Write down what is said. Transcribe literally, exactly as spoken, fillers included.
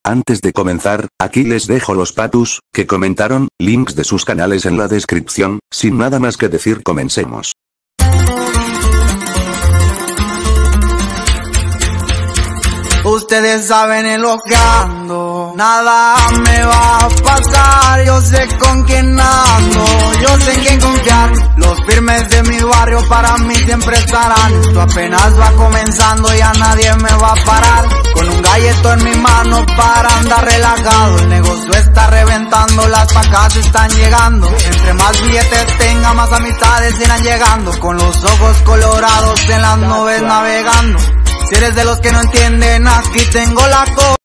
Antes de comenzar, aquí les dejo los patus, que comentaron, links de sus canales en la descripción. Sin nada más que decir, comencemos. Ustedes saben en lo que ando, nada me va a pasar, yo sé con quién ando, yo sé en quién confiar. Los firmes de mi barrio para mí siempre estarán, esto apenas va comenzando y a nadie me va a parar. Con un galleto en mi mano para andar relajado, el negocio está reventando, las pacas están llegando. Entre más billetes tenga, más amistades irán llegando, con los ojos colorados en las nubes navegando. Si eres de los que no entienden, aquí tengo la cosa.